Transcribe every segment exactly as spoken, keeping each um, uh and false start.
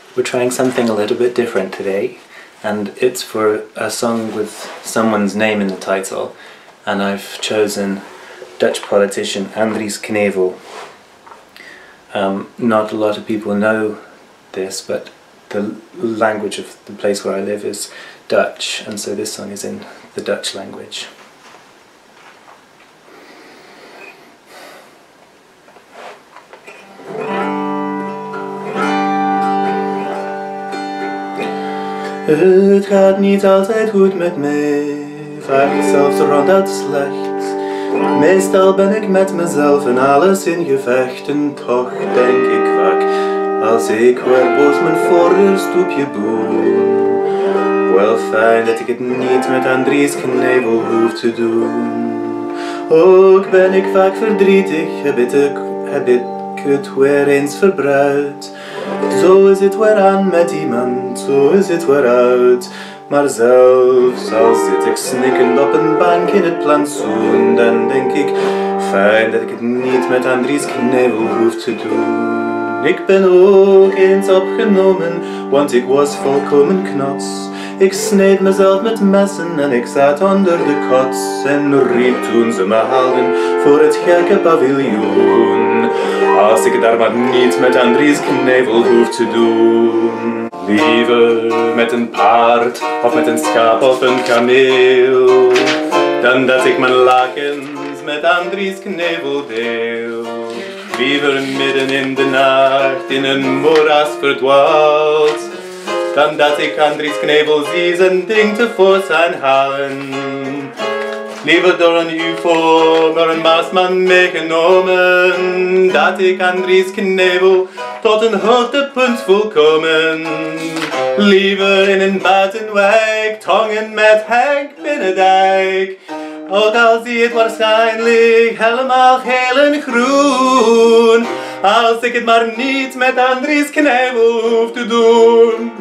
We're trying something a little bit different today, and it's for a song with someone's name in the title, and I've chosen Dutch politician Andries Knevel. Um, not a lot of people know this, but the language of the place where I live is Dutch, and so this song is in the Dutch language. Het gaat niet altijd goed met mij, vaak zelfs ronduit slecht. Meestal ben ik met mezelf en alles in gevecht. En toch denk ik vaak, als ik weer boos mijn voorstoepje boem. Wel fijn dat ik het niet met Andries Knevел hoef te doen. Ook ben ik vaak verdrietig, heb ik, heb ik het weer eens verbruikt. Zo is het weer aan met iemand, zo is het weer uit. Maar zelfs al zit ik snikkend op een bank in het plantsoen, dan denk ik, fijn dat ik het niet met Andries Knevел hoef te doen. Ik ben ook eens opgenomen, want ik was volkomen knots. Ik sneed mezelf met messen en ik zat onder de kots en riep toen ze me haalden voor het gekke paviljoen. Als ik daar maar niet met Andries Knevел hoef te doen. Liever met een paard of met een schaap of een kameel, dan dat ik mijn lakens met Andries Knevел deel. Liever midden in de nacht in een moeras verdwaald, dan dat ik Andries Knevел zie zijn ding tevoorschijn halen. Liever door een U F O, door een Marsman meegenomen, dat ik Andries Knevел tot een hoogtepunt voel komen. Liever in een buitenwijk, tongen met Henk Binnendijk. Ook al zie het waarschijnlijk helemaal geel en groen, als ik het maar niet met Andries Knevел hoef te doen.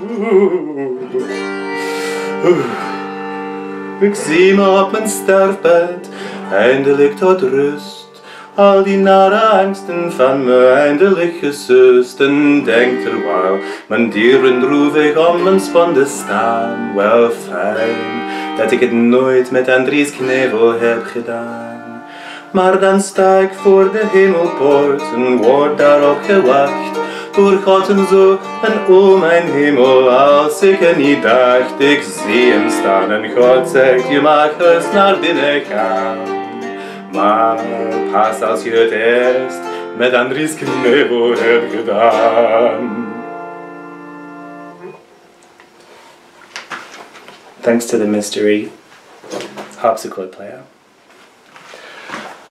Ik zie me op mijn sterfbed, eindelijk tot rust. Al die nare angsten van me eindelijk gesust. En denk terwijl mijn dieren droevig om mijn sponde staan. Wel fijn dat ik het nooit met Andries Knevел heb gedaan. Maar dan sta ik voor de hemelpoort en word daarop gewacht door God en zo en o mijn hemel, als ik er niet dacht. Ik zie hem staan en God zegt, je mag eens naar binnen gaan. Maar pas als je het eerst met Andries Knevел hebt gedaan. Thanks to the mystery harpsichord player.